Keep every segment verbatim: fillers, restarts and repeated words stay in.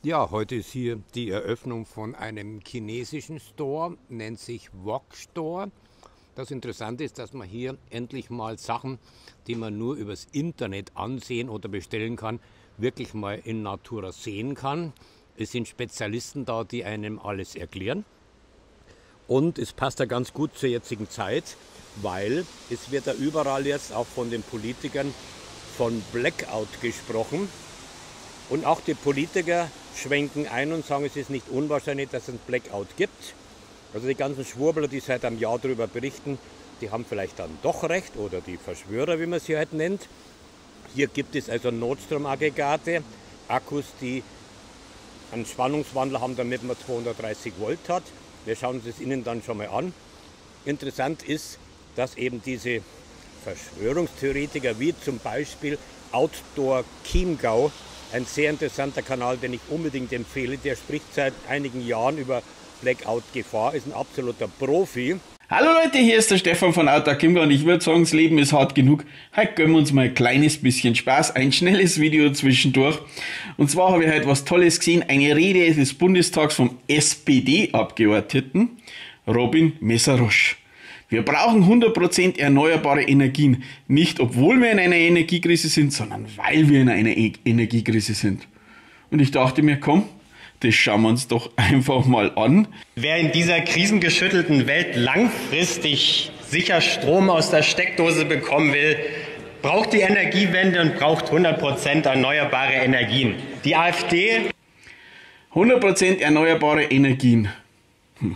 Ja, heute ist hier die Eröffnung von einem chinesischen Store, nennt sich Wok Store. Das Interessante ist, dass man hier endlich mal Sachen, die man nur übers Internet ansehen oder bestellen kann, wirklich mal in Natura sehen kann. Es sind Spezialisten da, die einem alles erklären. Und es passt ja ganz gut zur jetzigen Zeit, weil es wird ja überall jetzt auch von den Politikern von Blackout gesprochen. Und auch die Politiker schwenken ein und sagen, es ist nicht unwahrscheinlich, dass es ein Blackout gibt. Also die ganzen Schwurbler, die seit einem Jahr darüber berichten, die haben vielleicht dann doch recht, oder die Verschwörer, wie man sie halt nennt. Hier gibt es also Notstromaggregate, Akkus, die einen Spannungswandler haben, damit man zweihundertdreißig Volt hat. Wir schauen uns das innen dann schon mal an. Interessant ist, dass eben diese Verschwörungstheoretiker, wie zum Beispiel Outdoor Chiemgau, ein sehr interessanter Kanal, den ich unbedingt empfehle. Der spricht seit einigen Jahren über Blackout-Gefahr, ist ein absoluter Profi. Hallo Leute, hier ist der Stefan von Outdoor Chiemgau und ich würde sagen, das Leben ist hart genug. Heute gönnen wir uns mal ein kleines bisschen Spaß, ein schnelles Video zwischendurch. Und zwar habe ich heute was Tolles gesehen, eine Rede des Bundestags vom S P D-Abgeordneten Robin Meszaros. Wir brauchen hundert Prozent erneuerbare Energien. Nicht obwohl wir in einer Energiekrise sind, sondern weil wir in einer e- Energiekrise sind. Und ich dachte mir, komm, das schauen wir uns doch einfach mal an. Wer in dieser krisengeschüttelten Welt langfristig sicher Strom aus der Steckdose bekommen will, braucht die Energiewende und braucht hundert Prozent erneuerbare Energien. Die AfD... hundert Prozent erneuerbare Energien. Hm.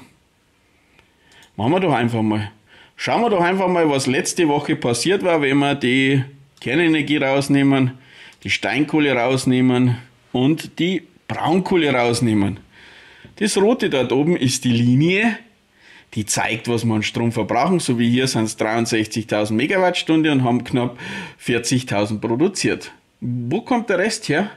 Machen wir doch einfach mal. Schauen wir doch einfach mal, was letzte Woche passiert war, wenn wir die Kernenergie rausnehmen, die Steinkohle rausnehmen und die Braunkohle rausnehmen. Das rote dort oben ist die Linie, die zeigt, was wir an Strom verbrauchen. So wie hier sind es dreiundsechzigtausend Megawattstunde und haben knapp vierzigtausend produziert. Wo kommt der Rest her?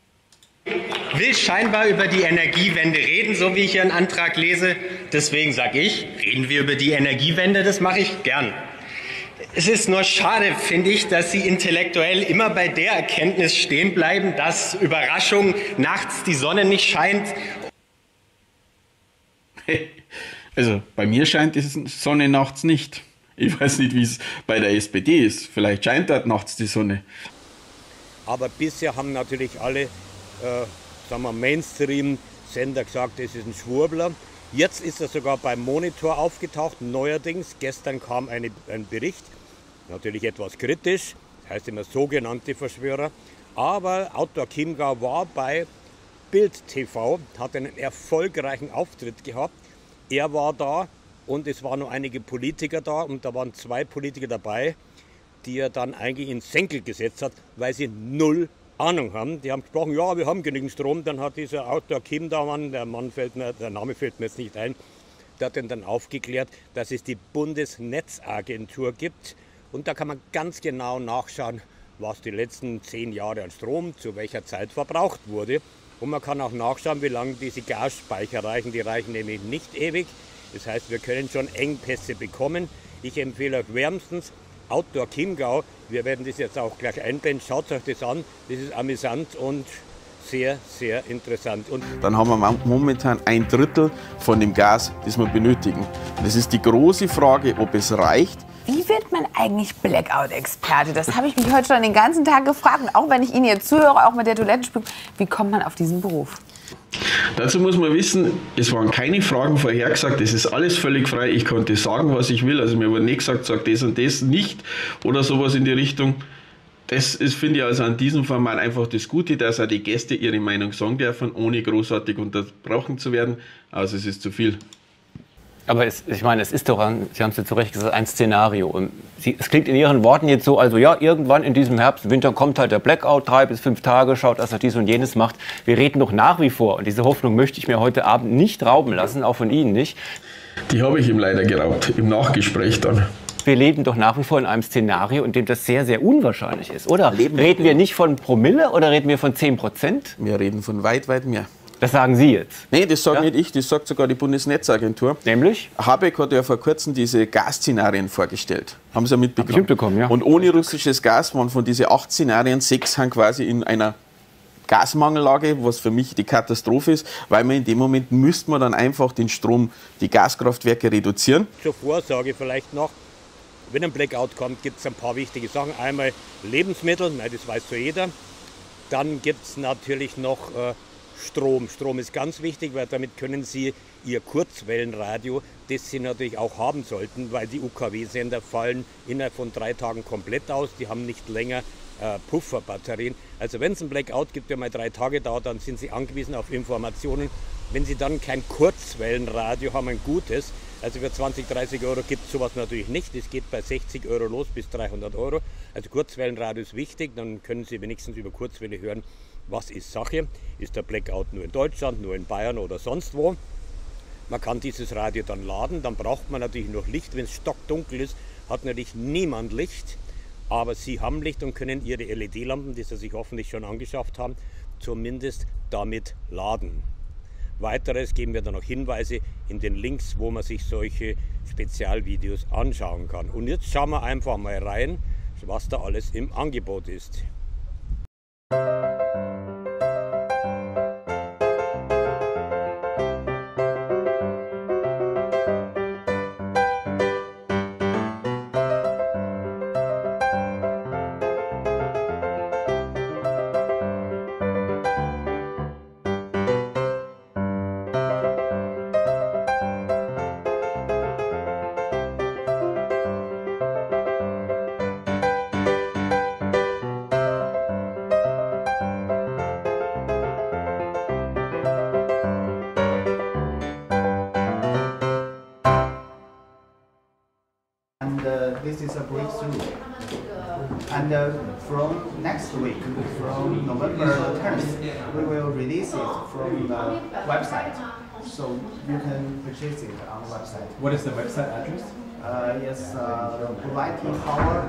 Will scheinbar über die Energiewende reden, so wie ich Ihren Antrag lese. Deswegen sage ich, reden wir über die Energiewende, das mache ich gern. Es ist nur schade, finde ich, dass Sie intellektuell immer bei der Erkenntnis stehen bleiben, dass Überraschung nachts die Sonne nicht scheint. Also bei mir scheint die Sonne nachts nicht. Ich weiß nicht, wie es bei der S P D ist. Vielleicht scheint dort nachts die Sonne. Aber bisher haben natürlich alle äh, sagen wir Mainstream-Sender gesagt, das ist ein Schwurbler. Jetzt ist er sogar beim Monitor aufgetaucht, neuerdings. Gestern kam eine, ein Bericht, natürlich etwas kritisch, das heißt immer sogenannte Verschwörer. Aber Outdoor Chiemgau war bei Bild T V, hat einen erfolgreichen Auftritt gehabt. Er war da und es waren noch einige Politiker da und da waren zwei Politiker dabei, die er dann eigentlich ins Senkel gesetzt hat, weil sie null Ahnung haben. Die haben gesprochen, ja, wir haben genügend Strom. Dann hat dieser Outdoor Chiemgau-Mann, der Mann fällt mir, der Name fällt mir jetzt nicht ein, der hat dann aufgeklärt, dass es die Bundesnetzagentur gibt. Und da kann man ganz genau nachschauen, was die letzten zehn Jahre an Strom zu welcher Zeit verbraucht wurde. Und man kann auch nachschauen, wie lange diese Gasspeicher reichen. Die reichen nämlich nicht ewig. Das heißt, wir können schon Engpässe bekommen. Ich empfehle euch wärmstens Outdoor Chiemgau. Wir werden das jetzt auch gleich einblenden. Schaut euch das an. Das ist amüsant und sehr, sehr interessant. Und dann haben wir momentan ein Drittel von dem Gas, das wir benötigen. Das ist die große Frage, ob es reicht. Wie wird man eigentlich Blackout-Experte? Das habe ich mich heute schon den ganzen Tag gefragt. Und auch wenn ich Ihnen jetzt zuhöre, auch mit der Toilettenspülung, wie kommt man auf diesen Beruf? Dazu muss man wissen, es waren keine Fragen vorhergesagt, es ist alles völlig frei, ich konnte sagen, was ich will, also mir wurde nicht gesagt, sag das und das nicht oder sowas in die Richtung. Das ist, finde ich, also an diesem Format einfach das Gute, dass auch die Gäste ihre Meinung sagen dürfen, ohne großartig unterbrochen zu werden, also es ist zu viel. Aber es, ich meine, es ist doch, ein, Sie haben es ja zu Recht gesagt, ein Szenario. Und Sie, es klingt in Ihren Worten jetzt so, also ja, irgendwann in diesem Herbst, Winter kommt halt der Blackout, drei bis fünf Tage, schaut, dass er dies und jenes macht. Wir reden doch nach wie vor, und diese Hoffnung möchte ich mir heute Abend nicht rauben lassen, auch von Ihnen nicht. Die habe ich ihm leider geraubt, im Nachgespräch dann. Wir leben doch nach wie vor in einem Szenario, in dem das sehr, sehr unwahrscheinlich ist, oder? Leben reden wir nicht von Promille oder reden wir von zehn Prozent? Wir reden von weit, weit mehr. Das sagen Sie jetzt? Nee, das sage ja? nicht ich, das sagt sogar die Bundesnetzagentur. Nämlich? Habeck hat ja vor kurzem diese Gasszenarien vorgestellt. Haben Sie ja mitbekommen? Hab ich mitbekommen, ja. Und ohne russisches Gas waren von diesen acht Szenarien sechs haben quasi in einer Gasmangellage, was für mich die Katastrophe ist, weil man in dem Moment müsste man dann einfach den Strom, die Gaskraftwerke reduzieren. Zur Vorsorge vielleicht noch, wenn ein Blackout kommt, gibt es ein paar wichtige Sachen. Einmal Lebensmittel, nein, das weiß so jeder. Dann gibt es natürlich noch äh, Strom. Strom ist ganz wichtig, weil damit können Sie Ihr Kurzwellenradio, das Sie natürlich auch haben sollten, weil die U K W-Sender fallen innerhalb von drei Tagen komplett aus. Die haben nicht länger äh, Pufferbatterien. Also wenn es ein Blackout gibt, der mal drei Tage dauert, dann sind Sie angewiesen auf Informationen. Wenn Sie dann kein Kurzwellenradio haben, ein gutes, also für zwanzig, dreißig Euro gibt es sowas natürlich nicht. Es geht bei sechzig Euro los bis dreihundert Euro. Also Kurzwellenradio ist wichtig, dann können Sie wenigstens über Kurzwelle hören, was ist Sache. Ist der Blackout nur in Deutschland, nur in Bayern oder sonst wo? Man kann dieses Radio dann laden, dann braucht man natürlich noch Licht. Wenn es stockdunkel ist, hat natürlich niemand Licht. Aber Sie haben Licht und können Ihre L E D-Lampen, die Sie sich hoffentlich schon angeschafft haben, zumindest damit laden. Weiteres geben wir dann noch Hinweise in den Links, wo man sich solche Spezialvideos anschauen kann. Und jetzt schauen wir einfach mal rein, was da alles im Angebot ist. This is a breakthrough. And uh, from next week, from November tenth, we will release it from the website. So you can purchase it on the website. What is the website address? Uh, yes, uh, Bluetti Power.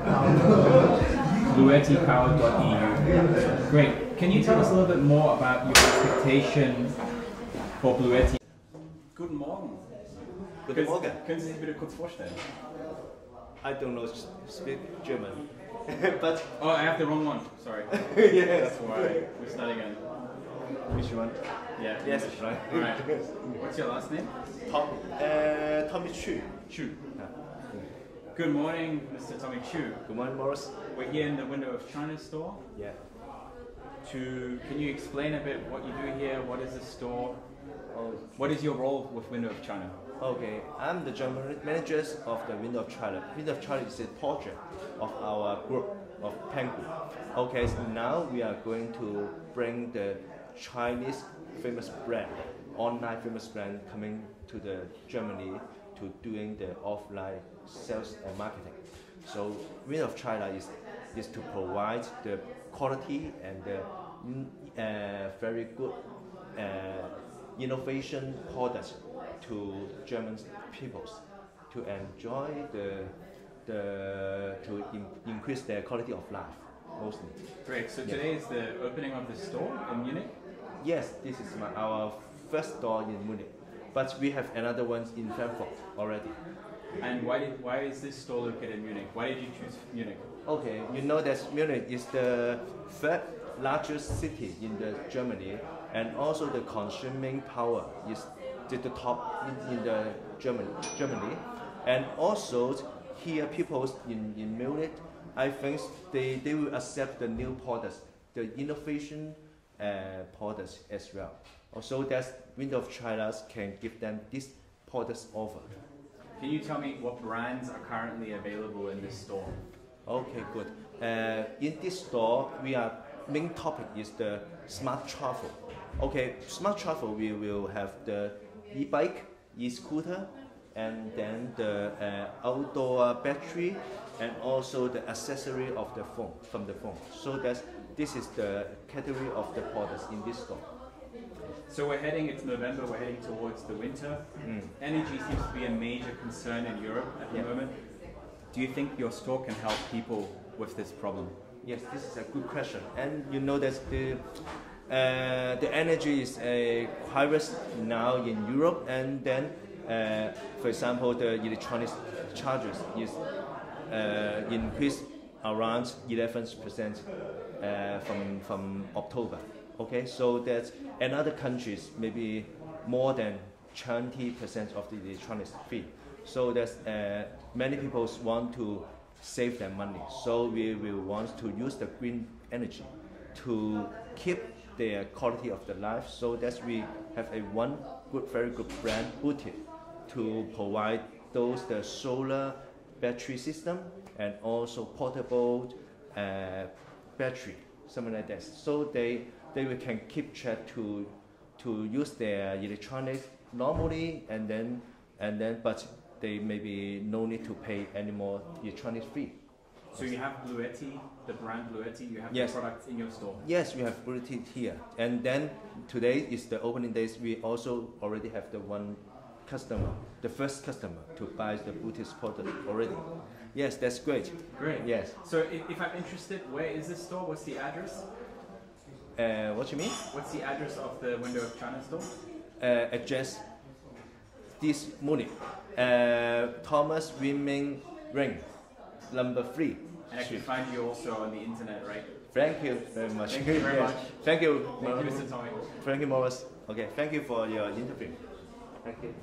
Bluetti Power dot E U. Great. Can you tell us a little bit more about your expectation for Bluetti? Guten Morgen. Guten Morgen. Können Sie sich bitte kurz vorstellen? I don't know speak German, but oh, I have the wrong one. Sorry. Yes. That's why we're starting again. Which one? Yeah. Yes, English. right. All right. What's your last name? Tom. Uh, Tommy Chu. Chu. Good morning, Mister Tommy Chu. Good morning, Morris. We're here in the Window of China store. Yeah. To can you explain a bit what you do here? What is the store? Oh. What is your role with Window of China? Okay, I'm the general manager of the Window of China. Window of China is a project of our group of Pan Group. Okay, so now we are going to bring the Chinese famous brand, online famous brand, coming to the Germany to doing the offline sales and marketing. So Window of China is is to provide the quality and the uh, very good uh, innovation products to German peoples to enjoy the the to in, increase their quality of life mostly. Great. So today yeah. is the opening of the store in Munich. Yes, this is my, our first store in Munich, but we have another one in Frankfurt already. And why did why is this store located in Munich? Why did you choose Munich? Okay, you know that Munich is the third largest city in the Germany, and also the consuming power is the, the top in, in the Germany, Germany, and also here people in, in Munich, I think they, they will accept the new products, the innovation uh, products as well. Also, that Window of China can give them this products offer. Can you tell me what brands are currently available in this store? Okay, good. Uh, in this store, we are main topic is the smart travel. Okay, smart travel we will have the e-bike, e-scooter, and then the uh, outdoor battery, and also the accessory of the phone from the phone. So that this is the category of the products in this store. So we're heading, it's November, we're heading towards the winter. Mm. Energy seems to be a major concern in Europe at the yeah. moment. Do you think your store can help people with this problem? Yes, this is a good question. And you know that the uh, the energy is a virus now in Europe, and then, uh, for example, the electronic charges is uh, increased around eleven percent uh, from from October. Okay, so that in other countries maybe more than twenty percent of the electronics free. So there's uh, many people want to save their money. So we will want to use the green energy to keep their quality of the life. So that we have a one good, very good brand, Bootit, to provide those the solar battery system and also portable uh, battery, something like that. So they they will can keep track to to use their electronics normally, and then and then but they maybe no need to pay any more electronics fee. So you have Bluetti, the brand Bluetti, you have Yes. the products in your store? Yes, we have Bluetti here. And then today is the opening days. We also already have the one customer, the first customer to buy the Bluetti product already. Yes, that's great. Great. Yes. So if, if I'm interested, where is this store? What's the address? Uh, what you mean? What's the address of the Window of China store? Uh, address this morning. Uh, Thomas Winming Ring, number three. And I can find you also on the internet, right? Thank you very much. Thank you very Yes. much. Thank you. Thank you, Mister Tommy. Thank you, Morris. Okay, thank you for your interview. Thank you.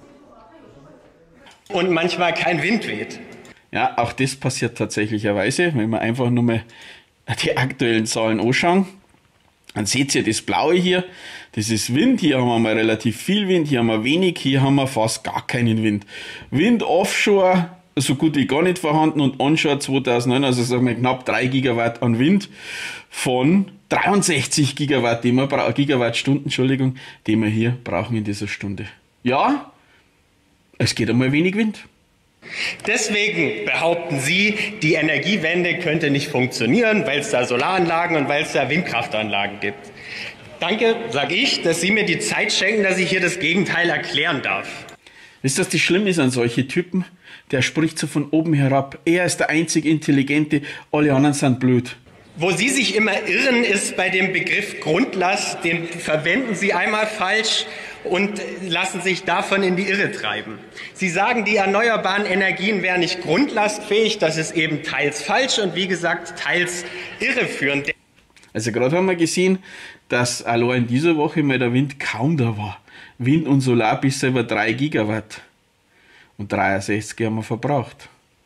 Und manchmal kein Wind weht. Ja, auch das passiert tatsächlicherweise, wenn wir einfach nur mal die aktuellen Zahlen anschauen. Dann seht ihr das Blaue hier, das ist Wind, hier haben wir mal relativ viel Wind, hier haben wir wenig, hier haben wir fast gar keinen Wind. Wind offshore so gut wie gar nicht vorhanden und onshore zweitausendneun, also sagen wir knapp drei Gigawatt an Wind von dreiundsechzig Gigawatt, die wir bra- Gigawattstunden, Entschuldigung, die wir hier brauchen in dieser Stunde. Ja, es geht einmal wenig Wind. Deswegen behaupten Sie, die Energiewende könnte nicht funktionieren, weil es da Solaranlagen und weil es da Windkraftanlagen gibt. Danke, sage ich, dass Sie mir die Zeit schenken, dass ich hier das Gegenteil erklären darf. Wisst ihr, was das Schlimme ist an solche Typen? Der spricht so von oben herab. Er ist der einzig Intelligente, alle anderen sind blöd. Wo Sie sich immer irren, ist bei dem Begriff Grundlast. Den verwenden Sie einmal falsch und lassen sich davon in die Irre treiben. Sie sagen, die erneuerbaren Energien wären nicht grundlastfähig. Das ist eben teils falsch und wie gesagt teils irreführend. Also gerade haben wir gesehen, dass allein in dieser Woche mal der Wind kaum da war. Wind und Solar bis über drei Gigawatt. Und dreiundsechzig haben wir verbraucht.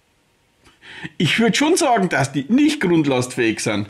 Ich würde schon sagen, dass die nicht grundlastfähig sind.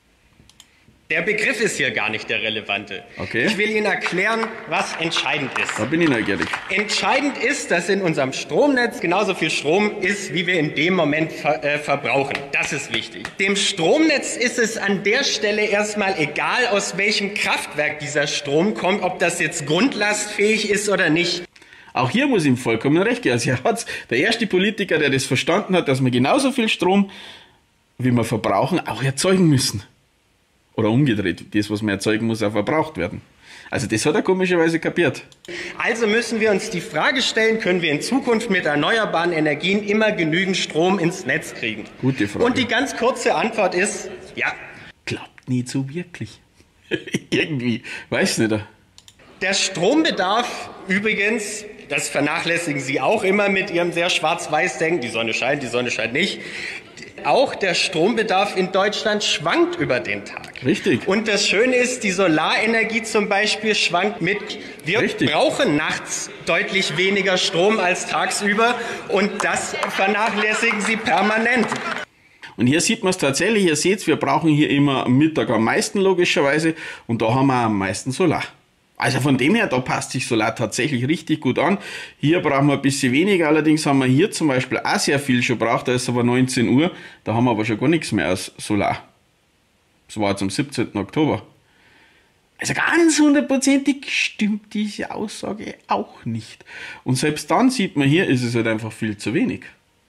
Der Begriff ist hier gar nicht der relevante. Okay. Ich will Ihnen erklären, was entscheidend ist. Da bin ich neugierig. Entscheidend ist, dass in unserem Stromnetz genauso viel Strom ist, wie wir in dem Moment ver äh, verbrauchen. Das ist wichtig. Dem Stromnetz ist es an der Stelle erstmal egal, aus welchem Kraftwerk dieser Strom kommt, ob das jetzt grundlastfähig ist oder nicht. Auch hier muss ihm vollkommen recht geben. Also er hat's, der erste Politiker, der das verstanden hat, dass wir genauso viel Strom, wie wir verbrauchen, auch erzeugen müssen. Oder umgedreht, das, was man erzeugen muss, auch verbraucht werden. Also das hat er komischerweise kapiert. Also müssen wir uns die Frage stellen, können wir in Zukunft mit erneuerbaren Energien immer genügend Strom ins Netz kriegen? Gute Frage. Und die ganz kurze Antwort ist, ja. Klappt nicht so wirklich. Irgendwie, weiß nicht. Der Strombedarf übrigens, das vernachlässigen Sie auch immer mit Ihrem sehr schwarz-weiß-Denken, die Sonne scheint, die Sonne scheint nicht. Auch der Strombedarf in Deutschland schwankt über den Tag. Richtig. Und das Schöne ist, die Solarenergie zum Beispiel schwankt mit. Wir Richtig. brauchen nachts deutlich weniger Strom als tagsüber und das vernachlässigen Sie permanent. Und hier sieht man es tatsächlich, ihr seht, wir brauchen hier immer am Mittag am meisten logischerweise und da haben wir am meisten Solar. Also von dem her, da passt sich Solar tatsächlich richtig gut an. Hier brauchen wir ein bisschen weniger, allerdings haben wir hier zum Beispiel auch sehr viel schon braucht, da ist aber neunzehn Uhr, da haben wir aber schon gar nichts mehr aus Solar. Das war jetzt am siebzehnten Oktober. Also ganz hundertprozentig stimmt diese Aussage auch nicht. Und selbst dann sieht man hier, ist es halt einfach viel zu wenig.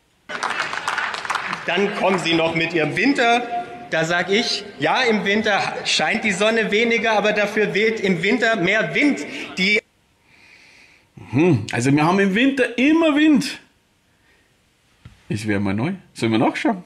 Dann kommen Sie noch mit Ihrem Winter. Da sage ich, ja, im Winter scheint die Sonne weniger, aber dafür weht im Winter mehr Wind. Die Hm, also wir haben im Winter immer Wind. Das wäre mal neu. Sollen wir nachschauen?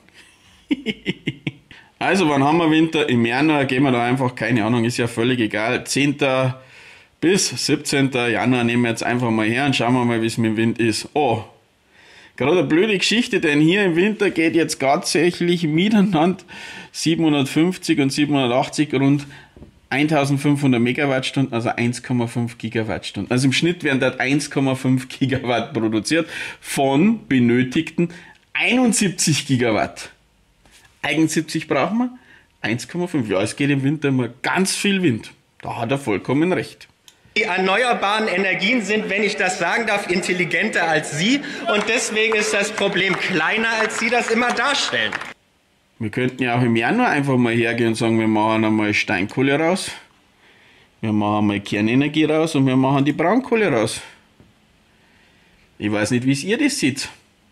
Also wann haben wir Winter? Im Januar gehen wir da einfach, keine Ahnung, ist ja völlig egal. zehnten bis siebzehnten Januar nehmen wir jetzt einfach mal her und schauen wir mal, wie es mit dem Wind ist. Oh, gerade eine blöde Geschichte, denn hier im Winter geht jetzt tatsächlich miteinander siebenhundertfünfzig und siebenhundertachtzig rund eintausendfünfhundert Megawattstunden, also eins Komma fünf Gigawattstunden. Also im Schnitt werden dort eins Komma fünf Gigawatt produziert von benötigten einundsiebzig Gigawatt. Eigensiebzig brauchen wir, eins Komma fünf. Ja, es geht im Winter immer ganz viel Wind. Da hat er vollkommen recht. Die erneuerbaren Energien sind, wenn ich das sagen darf, intelligenter als Sie. Und deswegen ist das Problem kleiner, als Sie das immer darstellen. Wir könnten ja auch im Januar einfach mal hergehen und sagen, wir machen einmal Steinkohle raus, wir machen mal Kernenergie raus und wir machen die Braunkohle raus. Ich weiß nicht, wie es ihr das seht.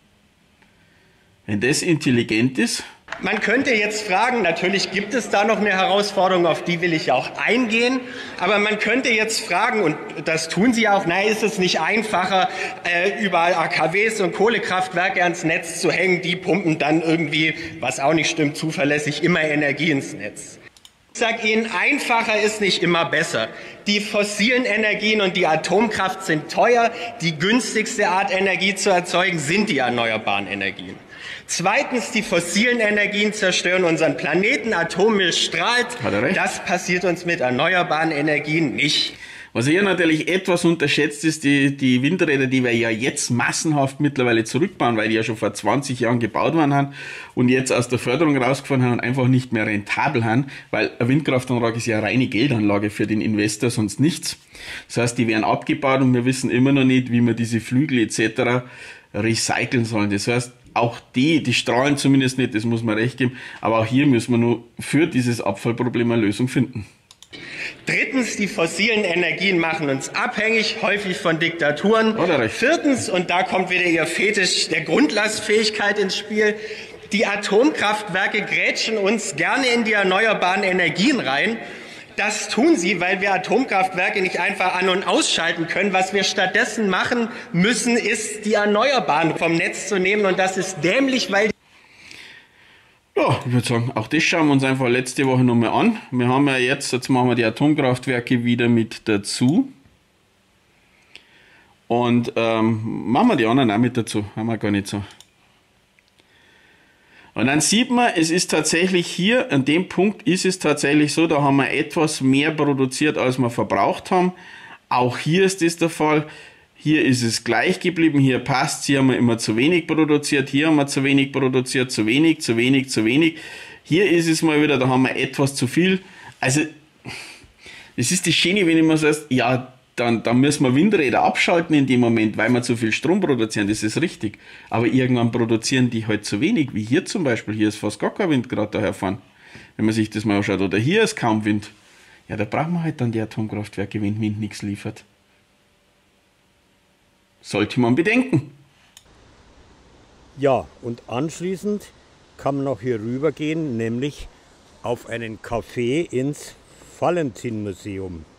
Wenn das intelligent ist. Man könnte jetzt fragen, natürlich gibt es da noch eine Herausforderung, auf die will ich auch eingehen, aber man könnte jetzt fragen, und das tun Sie auch, na, ist es nicht einfacher, äh, überall A K Ws und Kohlekraftwerke ans Netz zu hängen, die pumpen dann irgendwie, was auch nicht stimmt, zuverlässig immer Energie ins Netz. Ich sage Ihnen, einfacher ist nicht immer besser. Die fossilen Energien und die Atomkraft sind teuer, die günstigste Art Energie zu erzeugen sind die erneuerbaren Energien. Zweitens, die fossilen Energien zerstören unseren Planeten, Atommüll strahlt. Das passiert uns mit erneuerbaren Energien nicht. Was hier natürlich etwas unterschätzt ist, die, die Windräder, die wir ja jetzt massenhaft mittlerweile zurückbauen, weil die ja schon vor zwanzig Jahren gebaut worden haben und jetzt aus der Förderung rausgefahren haben und einfach nicht mehr rentabel haben, weil eine Windkraftanlage ist ja eine reine Geldanlage für den Investor, sonst nichts. Das heißt, die werden abgebaut und wir wissen immer noch nicht, wie wir diese Flügel et cetera recyceln sollen. Das heißt, auch die, die strahlen zumindest nicht, das muss man recht geben, aber auch hier müssen wir nur für dieses Abfallproblem eine Lösung finden. Drittens, die fossilen Energien machen uns abhängig, häufig von Diktaturen. Viertens, und da kommt wieder Ihr Fetisch der Grundlastfähigkeit ins Spiel, die Atomkraftwerke grätschen uns gerne in die erneuerbaren Energien rein. Das tun sie, weil wir Atomkraftwerke nicht einfach an- und ausschalten können. Was wir stattdessen machen müssen, ist, die Erneuerbaren vom Netz zu nehmen. Und das ist dämlich, weil... Ja, ich würde sagen, auch das schauen wir uns einfach letzte Woche nochmal an. Wir haben ja jetzt, jetzt machen wir die Atomkraftwerke wieder mit dazu. Und ähm, machen wir die anderen auch mit dazu. Haben wir gar nicht so. Und dann sieht man, es ist tatsächlich hier, an dem Punkt ist es tatsächlich so, da haben wir etwas mehr produziert, als wir verbraucht haben. Auch hier ist das der Fall. Hier ist es gleich geblieben, hier passt, hier haben wir immer zu wenig produziert, hier haben wir zu wenig produziert, zu wenig, zu wenig, zu wenig. Hier ist es mal wieder, da haben wir etwas zu viel. Also, es ist das Schöne, wenn ich mir sage, ja, dann, dann müssen wir Windräder abschalten in dem Moment, weil wir zu viel Strom produzieren, das ist richtig. Aber irgendwann produzieren die halt zu wenig, wie hier zum Beispiel. Hier ist fast gar kein Wind gerade daherfahren, wenn man sich das mal anschaut. Oder hier ist kaum Wind. Ja, da brauchen wir halt dann die Atomkraftwerke, wenn Wind nichts liefert. Sollte man bedenken. Ja, und anschließend kann man noch hier rüber gehen, nämlich auf einen Café ins Valentin-Museum.